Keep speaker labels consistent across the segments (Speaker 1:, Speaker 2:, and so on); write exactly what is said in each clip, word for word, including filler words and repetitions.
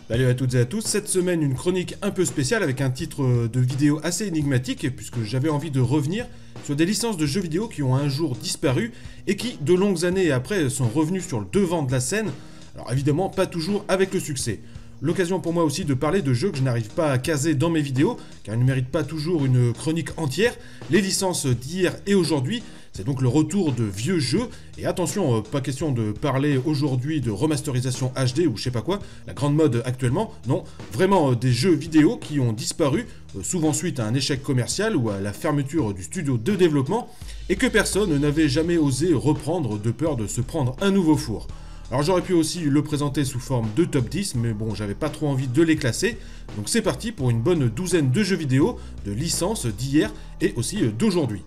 Speaker 1: Salut à toutes et à tous, cette semaine une chronique un peu spéciale avec un titre de vidéo assez énigmatique puisque j'avais envie de revenir sur des licences de jeux vidéo qui ont un jour disparu et qui, de longues années après, sont revenus sur le devant de la scène, alors évidemment pas toujours avec le succès. L'occasion pour moi aussi de parler de jeux que je n'arrive pas à caser dans mes vidéos, car ils ne méritent pas toujours une chronique entière, les licences d'hier et aujourd'hui. C'est donc le retour de vieux jeux, et attention, pas question de parler aujourd'hui de remasterisation H D ou je sais pas quoi, la grande mode actuellement, non, vraiment des jeux vidéo qui ont disparu, souvent suite à un échec commercial ou à la fermeture du studio de développement, et que personne n'avait jamais osé reprendre de peur de se prendre un nouveau four. Alors j'aurais pu aussi le présenter sous forme de top dix, mais bon, j'avais pas trop envie de les classer, donc c'est parti pour une bonne douzaine de jeux vidéo, de licences d'hier et aussi d'aujourd'hui.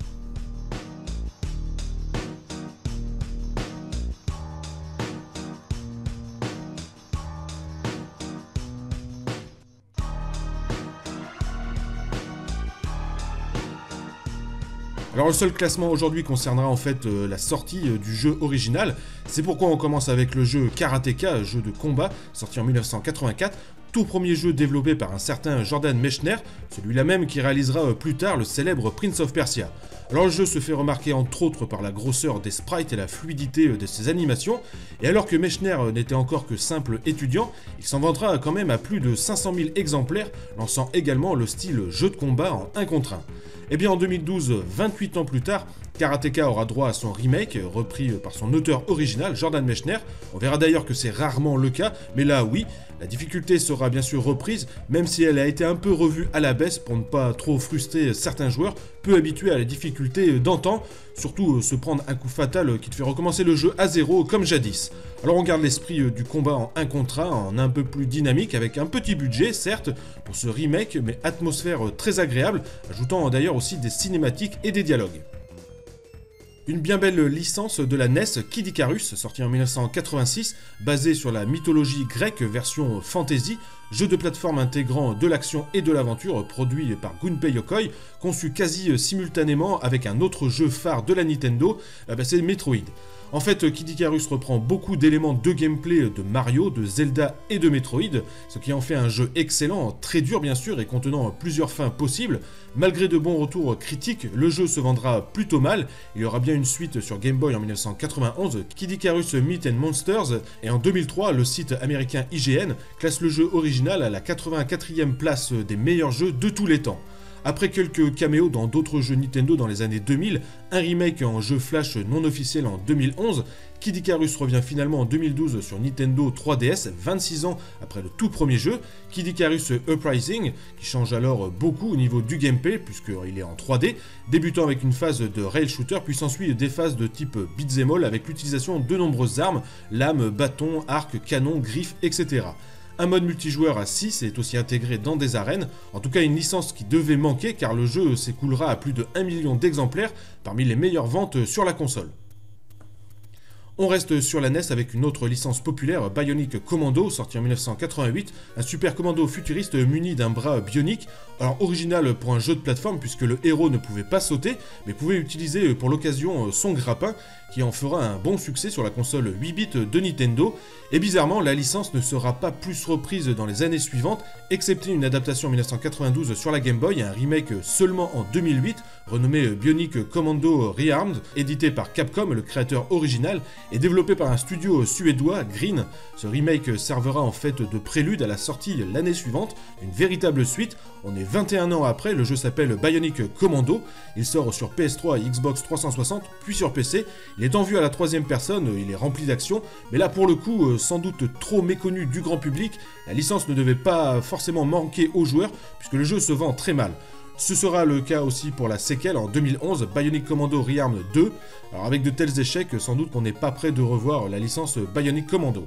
Speaker 1: Alors le seul classement aujourd'hui concernera en fait euh, la sortie euh, du jeu original, c'est pourquoi on commence avec le jeu Karateka, jeu de combat, sorti en mille neuf cent quatre-vingt-quatre, tout premier jeu développé par un certain Jordan Mechner, celui-là même qui réalisera euh, plus tard le célèbre Prince of Persia. Alors le jeu se fait remarquer entre autres par la grosseur des sprites et la fluidité euh, de ses animations, et alors que Mechner euh, n'était encore que simple étudiant, il s'en vendra quand même à plus de cinq cent mille exemplaires, lançant également le style jeu de combat en un contre un. Et bien en deux mille douze, vingt-huit ans plus tard, Karateka aura droit à son remake, repris par son auteur original, Jordan Mechner. On verra d'ailleurs que c'est rarement le cas, mais là oui, la difficulté sera bien sûr reprise, même si elle a été un peu revue à la baisse pour ne pas trop frustrer certains joueurs, peu habitués à la difficulté d'antan, surtout se prendre un coup fatal qui te fait recommencer le jeu à zéro comme jadis. Alors on garde l'esprit du combat en un contre un, en un peu plus dynamique, avec un petit budget certes, pour ce remake, mais atmosphère très agréable, ajoutant d'ailleurs aussi des cinématiques et des dialogues. Une bien belle licence de la N E S, Kid Icarus, sorti en mille neuf cent quatre-vingt-six, basée sur la mythologie grecque version fantasy, jeu de plateforme intégrant de l'action et de l'aventure, produit par Gunpei Yokoi, conçu quasi simultanément avec un autre jeu phare de la Nintendo, bah c'est Metroid. En fait, Kid Icarus reprend beaucoup d'éléments de gameplay de Mario, de Zelda et de Metroid, ce qui en fait un jeu excellent, très dur bien sûr et contenant plusieurs fins possibles. Malgré de bons retours critiques, le jeu se vendra plutôt mal. Il y aura bien une suite sur Game Boy en mille neuf cent quatre-vingt-onze, Kid Icarus Myth and Monsters, et en deux mille trois, le site américain I G N classe le jeu original à la quatre-vingt-quatrième place des meilleurs jeux de tous les temps. Après quelques caméos dans d'autres jeux Nintendo dans les années deux mille, un remake en jeu Flash non officiel en deux mille onze, Kid Icarus revient finalement en deux mille douze sur Nintendo trois D S, vingt-six ans après le tout premier jeu, Kid Icarus Uprising, qui change alors beaucoup au niveau du gameplay puisqu'il est en trois D, débutant avec une phase de rail shooter puis s'ensuit des phases de type beat'em all avec l'utilisation de nombreuses armes, lames, bâtons, arcs, canons, griffes, et cetera. Un mode multijoueur à six est aussi intégré dans des arènes, en tout cas une licence qui devait manquer car le jeu s'écoulera à plus de un million d'exemplaires parmi les meilleures ventes sur la console. On reste sur la N E S avec une autre licence populaire, Bionic Commando, sorti en mille neuf cent quatre-vingt-huit, un super commando futuriste muni d'un bras bionique, alors original pour un jeu de plateforme puisque le héros ne pouvait pas sauter, mais pouvait utiliser pour l'occasion son grappin, qui en fera un bon succès sur la console huit bits de Nintendo, et bizarrement la licence ne sera pas plus reprise dans les années suivantes, excepté une adaptation en mille neuf cent quatre-vingt-douze sur la Game Boy et un remake seulement en deux mille huit, renommé Bionic Commando Rearmed, édité par Capcom, le créateur original, et développé par un studio suédois, Green. Ce remake servera en fait de prélude à la sortie l'année suivante, une véritable suite. On est vingt et un ans après, le jeu s'appelle Bionic Commando, il sort sur P S trois et Xbox trois cent soixante, puis sur P C. Il est en vue à la troisième personne, il est rempli d'action, mais là pour le coup, sans doute trop méconnu du grand public, la licence ne devait pas forcément manquer aux joueurs, puisque le jeu se vend très mal. Ce sera le cas aussi pour la séquelle en deux mille onze, Bionic Commando Rearmed deux. Alors avec de tels échecs, sans doute qu'on n'est pas prêt de revoir la licence Bionic Commando.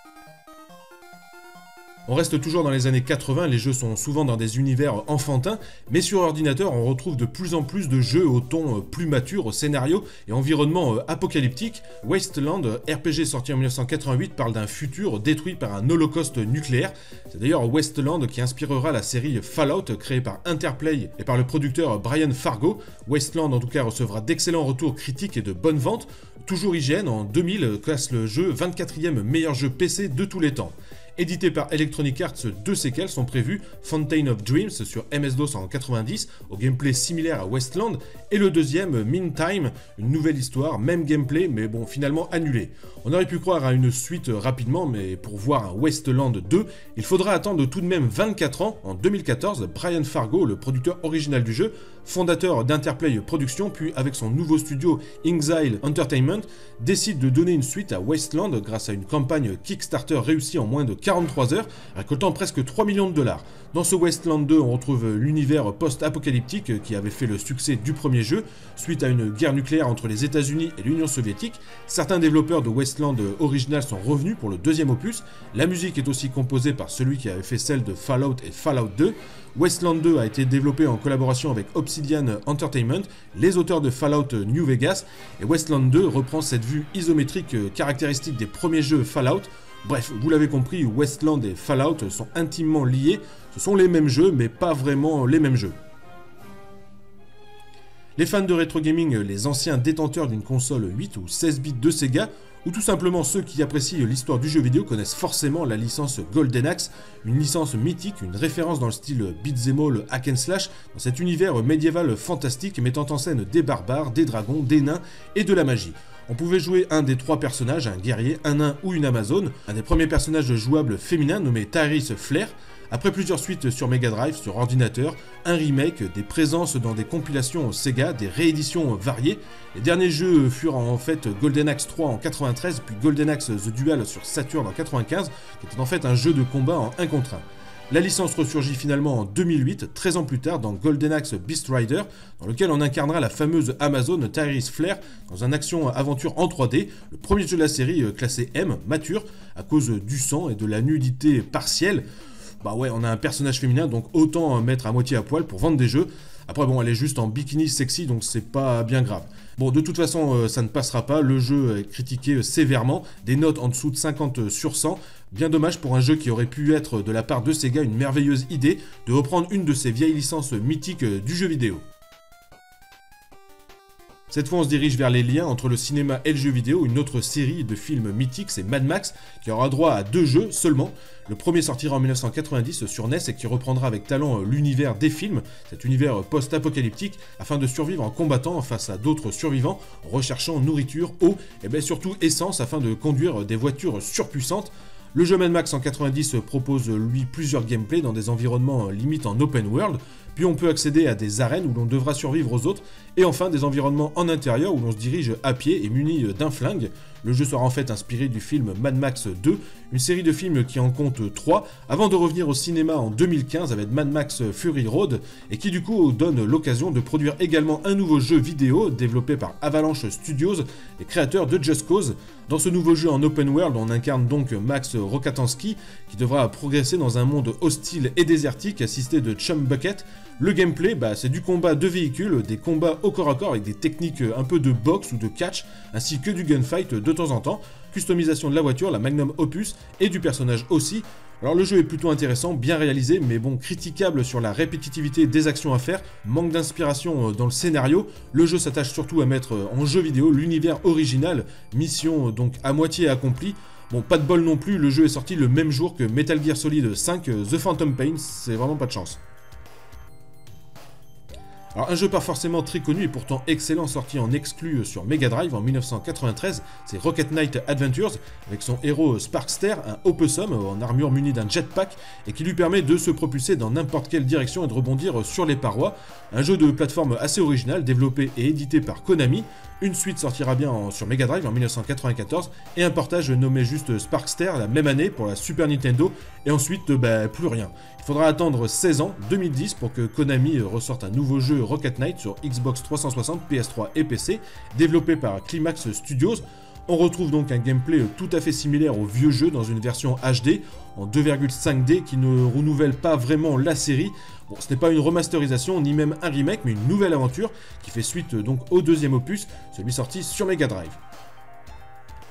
Speaker 1: On reste toujours dans les années quatre-vingts, les jeux sont souvent dans des univers enfantins, mais sur ordinateur on retrouve de plus en plus de jeux au ton plus mature, au scénario et environnement apocalyptique. Wasteland, R P G sorti en mille neuf cent quatre-vingt-huit, parle d'un futur détruit par un holocauste nucléaire. C'est d'ailleurs Wasteland qui inspirera la série Fallout créée par Interplay et par le producteur Brian Fargo. Wasteland en tout cas recevra d'excellents retours critiques et de bonnes ventes. Toujours I G N en deux mille classe le jeu vingt-quatrième meilleur jeu P C de tous les temps. Édité par Electronic Arts, deux séquelles sont prévues, Fountain of Dreams sur M S DOS en quatre-vingt-dix, au gameplay similaire à Wasteland, et le deuxième, Meantime, une nouvelle histoire, même gameplay, mais bon, finalement annulé. On aurait pu croire à une suite rapidement, mais pour voir un Wasteland deux, il faudra attendre tout de même vingt-quatre ans. En deux mille quatorze, Brian Fargo, le producteur original du jeu, fondateur d'Interplay Productions, puis avec son nouveau studio Inxile Entertainment, décide de donner une suite à Wasteland grâce à une campagne Kickstarter réussie en moins de quarante-trois heures, récoltant presque trois millions de dollars. Dans ce Wasteland deux, on retrouve l'univers post-apocalyptique qui avait fait le succès du premier jeu, suite à une guerre nucléaire entre les États-Unis et l'Union soviétique. Certains développeurs de Wasteland original sont revenus pour le deuxième opus. La musique est aussi composée par celui qui avait fait celle de Fallout et Fallout deux. Wasteland deux a été développé en collaboration avec Obsidian Entertainment, les auteurs de Fallout New Vegas, et Wasteland deux reprend cette vue isométrique caractéristique des premiers jeux Fallout. Bref, vous l'avez compris, Wasteland et Fallout sont intimement liés, ce sont les mêmes jeux, mais pas vraiment les mêmes jeux. Les fans de rétro gaming, les anciens détenteurs d'une console huit ou seize bits de Sega, ou tout simplement ceux qui apprécient l'histoire du jeu vidéo connaissent forcément la licence Golden Axe, une licence mythique, une référence dans le style beat'em all hack and slash, dans cet univers médiéval fantastique mettant en scène des barbares, des dragons, des nains et de la magie. On pouvait jouer un des trois personnages, un guerrier, un nain ou une amazone, un des premiers personnages jouables féminins nommé Tyrese Flair. Après plusieurs suites sur Mega Drive, sur ordinateur, un remake, des présences dans des compilations Sega, des rééditions variées. Les derniers jeux furent en fait Golden Axe trois en quatre-vingt-treize, puis Golden Axe The Duel sur Saturn en quatre-vingt-quinze, qui était en fait un jeu de combat en un contre un. La licence ressurgit finalement en deux mille huit, treize ans plus tard, dans Golden Axe Beast Rider, dans lequel on incarnera la fameuse Amazone Tyrese Flair dans un action-aventure en trois D, le premier jeu de la série classé M, mature, à cause du sang et de la nudité partielle. Bah ouais, on a un personnage féminin, donc autant mettre à moitié à poil pour vendre des jeux. Après bon, elle est juste en bikini sexy, donc c'est pas bien grave. Bon, de toute façon, euh, ça ne passera pas, le jeu est critiqué sévèrement, des notes en dessous de cinquante sur cent. Bien dommage pour un jeu qui aurait pu être de la part de Sega une merveilleuse idée de reprendre une de ces vieilles licences mythiques du jeu vidéo. Cette fois, on se dirige vers les liens entre le cinéma et le jeu vidéo. Une autre série de films mythiques, c'est Mad Max, qui aura droit à deux jeux seulement. Le premier sortira en mille neuf cent quatre-vingt-dix sur N E S et qui reprendra avec talent l'univers des films, cet univers post-apocalyptique, afin de survivre en combattant face à d'autres survivants, en recherchant nourriture, eau et bien surtout essence afin de conduire des voitures surpuissantes. Le jeu Mad Max en quatre-vingt-dix propose lui plusieurs gameplays dans des environnements limite en open world, puis on peut accéder à des arènes où l'on devra survivre aux autres, et enfin des environnements en intérieur où l'on se dirige à pied et muni d'un flingue. Le jeu sera en fait inspiré du film Mad Max deux, une série de films qui en compte trois, avant de revenir au cinéma en deux mille quinze avec Mad Max Fury Road, et qui du coup donne l'occasion de produire également un nouveau jeu vidéo développé par Avalanche Studios, les créateurs de Just Cause. Dans ce nouveau jeu en open world, on incarne donc Max Rokatansky, qui devra progresser dans un monde hostile et désertique assisté de Chum Bucket. Le gameplay, bah, c'est du combat de véhicules, des combats au corps à corps avec des techniques un peu de boxe ou de catch, ainsi que du gunfight de temps en temps, customisation de la voiture, la Magnum Opus, et du personnage aussi. Alors le jeu est plutôt intéressant, bien réalisé, mais bon, critiquable sur la répétitivité des actions à faire, manque d'inspiration dans le scénario. Le jeu s'attache surtout à mettre en jeu vidéo l'univers original, mission donc à moitié accomplie. Bon, pas de bol non plus, le jeu est sorti le même jour que Metal Gear Solid cinq, The Phantom Pain, c'est vraiment pas de chance. Alors un jeu pas forcément très connu et pourtant excellent, sorti en exclu sur Mega Drive en mille neuf cent quatre-vingt-treize, c'est Rocket Knight Adventures, avec son héros Sparkster, un opossum en armure muni d'un jetpack, et qui lui permet de se propulser dans n'importe quelle direction et de rebondir sur les parois. Un jeu de plateforme assez original, développé et édité par Konami. Une suite sortira bien en, sur Mega Drive en mille neuf cent quatre-vingt-quatorze, et un portage nommé juste Sparkster la même année pour la Super Nintendo, et ensuite bah, plus rien. Il faudra attendre seize ans, deux mille dix, pour que Konami ressorte un nouveau jeu Rocket Knight sur Xbox trois cent soixante, P S trois et P C, développé par Climax Studios. On retrouve donc un gameplay tout à fait similaire au vieux jeu dans une version H D en deux virgule cinq D qui ne renouvelle pas vraiment la série. Bon, ce n'est pas une remasterisation ni même un remake, mais une nouvelle aventure qui fait suite donc au deuxième opus, celui sorti sur Mega Drive.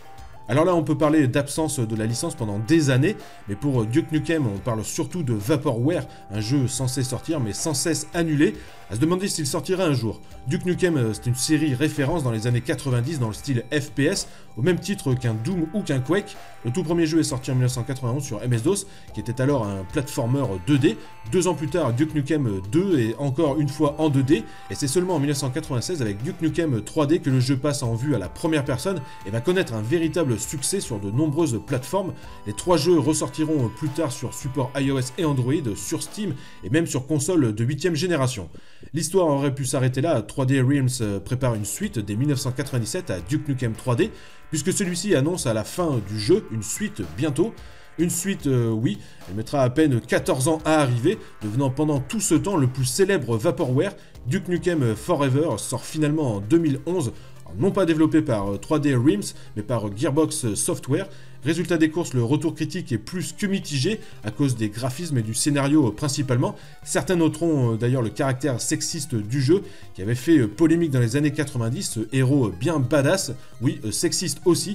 Speaker 1: Alors là, on peut parler d'absence de la licence pendant des années, mais pour Duke Nukem, on parle surtout de Vaporware, un jeu censé sortir mais sans cesse annulé, à se demander s'il sortira un jour. Duke Nukem, c'est une série référence dans les années quatre-vingt-dix dans le style F P S, au même titre qu'un Doom ou qu'un Quake. Le tout premier jeu est sorti en mille neuf cent quatre-vingt-onze sur M S DOS, qui était alors un platformer deux D. Deux ans plus tard, Duke Nukem deux est encore une fois en deux D, et c'est seulement en mille neuf cent quatre-vingt-seize avec Duke Nukem trois D que le jeu passe en vue à la première personne et va connaître un véritable succès sur de nombreuses plateformes. Les trois jeux ressortiront plus tard sur support iOS et Android, sur Steam et même sur console de huitième génération. L'histoire aurait pu s'arrêter là, trois D Realms prépare une suite dès mille neuf cent quatre-vingt-dix-sept à Duke Nukem trois D, puisque celui-ci annonce à la fin du jeu une suite bientôt. Une suite, euh, oui, elle mettra à peine quatorze ans à arriver, devenant pendant tout ce temps le plus célèbre Vaporware. Duke Nukem Forever sort finalement en deux mille onze, non pas développé par trois D Realms, mais par Gearbox Software. Résultat des courses, le retour critique est plus que mitigé, à cause des graphismes et du scénario principalement. Certains noteront d'ailleurs le caractère sexiste du jeu, qui avait fait polémique dans les années quatre-vingt-dix, ce héros bien badass, oui, sexiste aussi.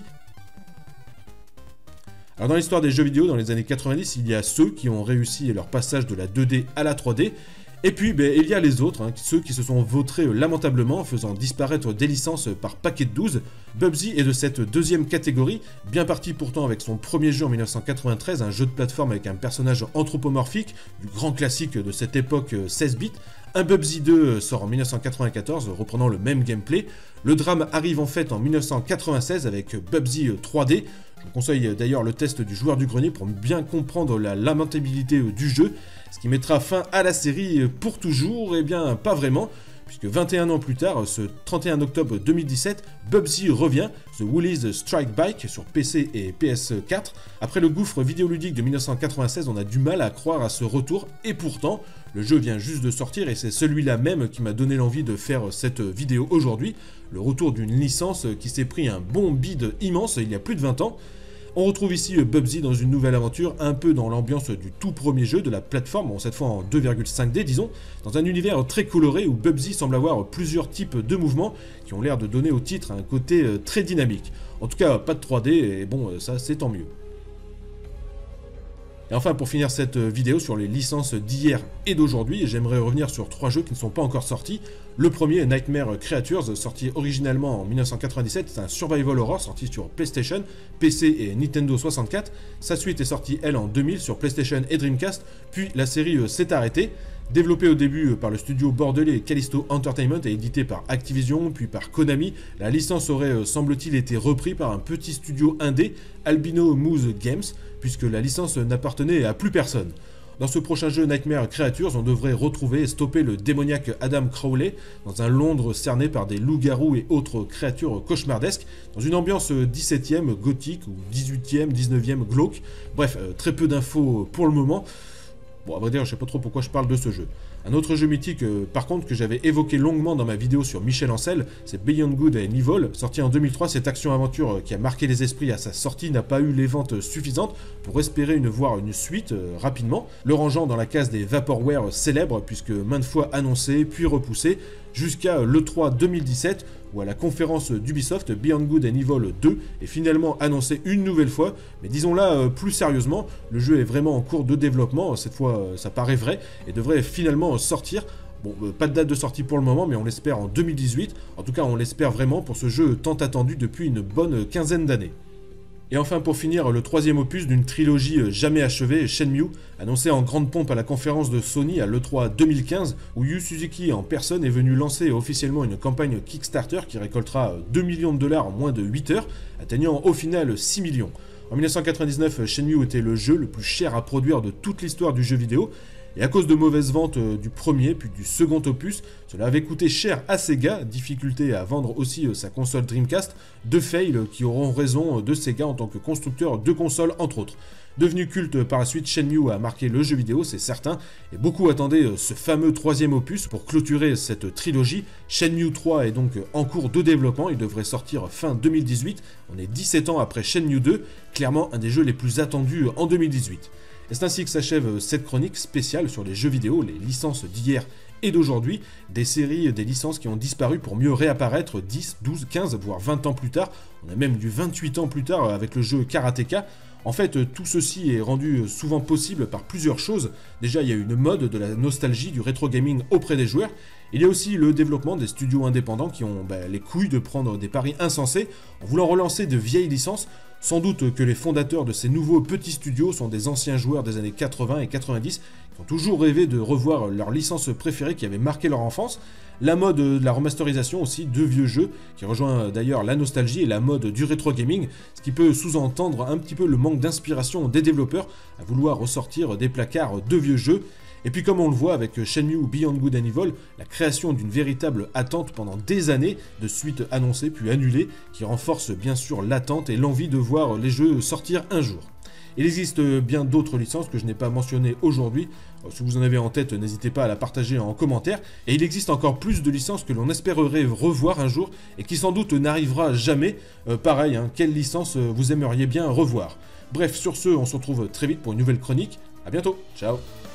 Speaker 1: Alors dans l'histoire des jeux vidéo, dans les années quatre-vingt-dix, il y a ceux qui ont réussi leur passage de la deux D à la trois D, et puis ben, il y a les autres, hein, ceux qui se sont vautrés lamentablement, faisant disparaître des licences par paquet de douze. Bubsy est de cette deuxième catégorie, bien parti pourtant avec son premier jeu en mille neuf cent quatre-vingt-treize, un jeu de plateforme avec un personnage anthropomorphique, du grand classique de cette époque seize bits. Un Bubsy deux sort en mille neuf cent quatre-vingt-quatorze, reprenant le même gameplay. Le drame arrive en fait en mille neuf cent quatre-vingt-seize avec Bubsy trois D. Je vous conseille d'ailleurs le test du joueur du grenier pour bien comprendre la lamentabilité du jeu, ce qui mettra fin à la série pour toujours. Eh bien, pas vraiment, puisque vingt et un ans plus tard, ce trente et un octobre deux mille dix-sept, Bubsy revient, The Woolies Strike Bike sur P C et P S quatre. Après le gouffre vidéoludique de mille neuf cent quatre-vingt-seize, on a du mal à croire à ce retour, et pourtant, le jeu vient juste de sortir et c'est celui-là même qui m'a donné l'envie de faire cette vidéo aujourd'hui. Le retour d'une licence qui s'est pris un bon bide immense il y a plus de vingt ans. On retrouve ici Bubsy dans une nouvelle aventure, un peu dans l'ambiance du tout premier jeu de la plateforme, bon, cette fois en deux virgule cinq D disons, dans un univers très coloré où Bubsy semble avoir plusieurs types de mouvements qui ont l'air de donner au titre un côté très dynamique. En tout cas, pas de trois D, et bon, ça c'est tant mieux. Et enfin, pour finir cette vidéo sur les licences d'hier et d'aujourd'hui, j'aimerais revenir sur trois jeux qui ne sont pas encore sortis. Le premier, Nightmare Creatures, sorti originalement en mille neuf cent quatre-vingt-dix-sept, c'est un survival horror sorti sur PlayStation, P C et Nintendo soixante-quatre. Sa suite est sortie, elle, en deux mille sur PlayStation et Dreamcast, puis la série s'est arrêtée. Développé au début par le studio bordelais Callisto Entertainment et édité par Activision, puis par Konami, la licence aurait, semble-t-il, été reprise par un petit studio indé, Albino Moose Games, puisque la licence n'appartenait à plus personne. Dans ce prochain jeu Nightmare Creatures, on devrait retrouver et stopper le démoniaque Adam Crowley dans un Londres cerné par des loups-garous et autres créatures cauchemardesques, dans une ambiance dix-septième gothique ou dix-huitième, dix-neuvième glauque. Bref, très peu d'infos pour le moment. Bon, à vrai dire, je sais pas trop pourquoi je parle de ce jeu. Un autre jeu mythique, euh, par contre, que j'avais évoqué longuement dans ma vidéo sur Michel Ancel, c'est Beyond Good and Evil. Sorti en deux mille trois, cette action-aventure euh, qui a marqué les esprits à sa sortie n'a pas eu les ventes suffisantes pour espérer une, voir une suite euh, rapidement, le rangeant dans la case des Vaporware célèbres, puisque maintes fois annoncé, puis repoussé, jusqu'à l'E trois deux mille dix-sept, où à la conférence d'Ubisoft, Beyond Good and Evil deux est finalement annoncé une nouvelle fois, mais disons là euh, plus sérieusement, le jeu est vraiment en cours de développement, cette fois euh, ça paraît vrai, et devrait finalement sortir. Bon, euh, pas de date de sortie pour le moment, mais on l'espère en deux mille dix-huit, en tout cas on l'espère vraiment pour ce jeu tant attendu depuis une bonne quinzaine d'années. Et enfin pour finir, le troisième opus d'une trilogie jamais achevée, Shenmue, annoncé en grande pompe à la conférence de Sony à l'E trois deux mille quinze, où Yu Suzuki en personne est venu lancer officiellement une campagne Kickstarter qui récoltera deux millions de dollars en moins de huit heures, atteignant au final six millions. En mille neuf cent quatre-vingt-dix-neuf, Shenmue était le jeu le plus cher à produire de toute l'histoire du jeu vidéo, et à cause de mauvaises ventes du premier puis du second opus, cela avait coûté cher à Sega, difficulté à vendre aussi sa console Dreamcast, deux fails qui auront raison de Sega en tant que constructeur de consoles entre autres. Devenu culte par la suite, Shenmue a marqué le jeu vidéo, c'est certain, et beaucoup attendaient ce fameux troisième opus pour clôturer cette trilogie. Shenmue trois est donc en cours de développement, il devrait sortir fin deux mille dix-huit, on est dix-sept ans après Shenmue deux, clairement un des jeux les plus attendus en deux mille dix-huit. Et c'est ainsi que s'achève cette chronique spéciale sur les jeux vidéo, les licences d'hier et d'aujourd'hui, des séries, des licences qui ont disparu pour mieux réapparaître dix, douze, quinze, voire vingt ans plus tard. On a même du vingt-huit ans plus tard avec le jeu Karateka. En fait, tout ceci est rendu souvent possible par plusieurs choses. Déjà, il y a une mode de la nostalgie du rétro gaming auprès des joueurs. Il y a aussi le développement des studios indépendants qui ont bah, les couilles de prendre des paris insensés en voulant relancer de vieilles licences. Sans doute que les fondateurs de ces nouveaux petits studios sont des anciens joueurs des années quatre-vingts et quatre-vingt-dix qui ont toujours rêvé de revoir leur licence préférée qui avait marqué leur enfance. La mode de la remasterisation aussi de vieux jeux, qui rejoint d'ailleurs la nostalgie et la mode du rétro gaming, ce qui peut sous-entendre un petit peu le manque d'inspiration des développeurs à vouloir ressortir des placards de vieux jeux. Et puis comme on le voit avec Shenmue Beyond Good and Evil, la création d'une véritable attente pendant des années de suites annoncées puis annulées, qui renforce bien sûr l'attente et l'envie de voir les jeux sortir un jour. Il existe bien d'autres licences que je n'ai pas mentionnées aujourd'hui. Si vous en avez en tête, n'hésitez pas à la partager en commentaire. Et il existe encore plus de licences que l'on espérerait revoir un jour et qui sans doute n'arrivera jamais. Euh, pareil, hein, quelle licence vous aimeriez bien revoir? Bref, sur ce, on se retrouve très vite pour une nouvelle chronique. A bientôt, ciao.